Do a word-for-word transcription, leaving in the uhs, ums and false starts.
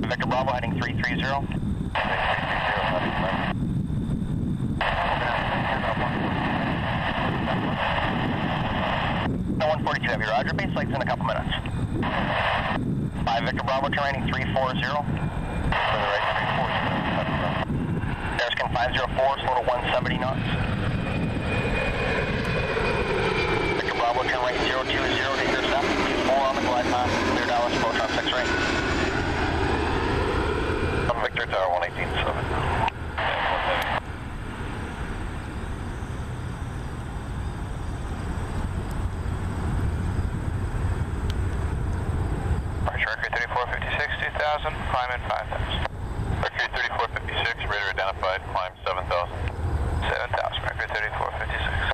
Victor Bravo heading three three zero. one forty-two Heavy, roger. Base flight's in a couple minutes. five Victor Bravo, terrain three four zero. For the right, three four zero. Airskin five zero four, slow to one seventy knots. Victor Bravo, turn right zero two zero to intercept. four on the glide path, clear Dallas, Proton six right. I'm Victor Tower one eighteen seven. Mercury thirty-four fifty-six, two thousand, climb in five thousand. Mercury thirty-four fifty-six, radar identified, climb seven thousand. seven thousand, Mercury thirty-four fifty-six.